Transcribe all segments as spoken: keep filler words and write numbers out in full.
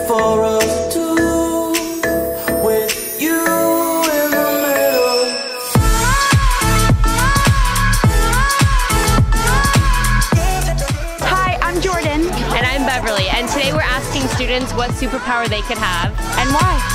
for us two, with you in the middle. Hi, I'm Jordan. And I'm Beverly, and today we're asking students what superpower they could have And why?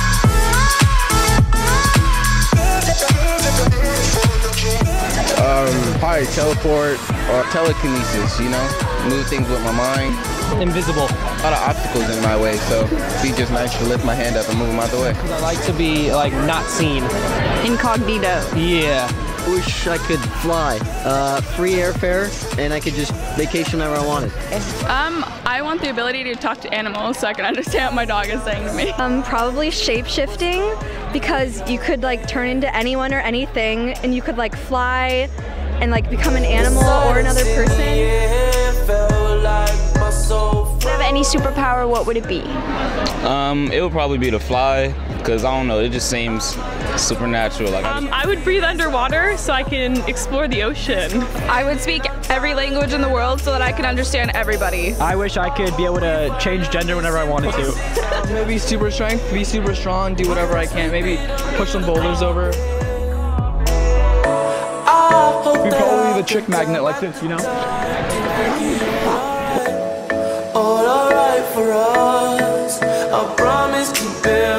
Um, probably teleport or telekinesis, you know? Move things with my mind. Invisible. A lot of obstacles in my way, so it'd be just nice to lift my hand up and move them out the way. I like to be, like, not seen. Incognito. Yeah. I wish I could fly. Uh, free airfare, and I could just vacation whenever I wanted. Um, I want the ability to talk to animals so I can understand what my dog is saying to me. Um, probably shape-shifting, because you could like turn into anyone or anything, and you could like fly and like become an animal or another person. If you have any superpower, what would it be? Um, it would probably be to fly, because I don't know, it just seems supernatural. Like Um, I would breathe underwater so I can explore the ocean. I would speak every language in the world so that I can understand everybody. I wish I could be able to change gender whenever I wanted to. Maybe super strength, be super strong, do whatever I can. Maybe push some boulders over. Be probably the chick magnet like this, you know? All alright for us, I promise to bear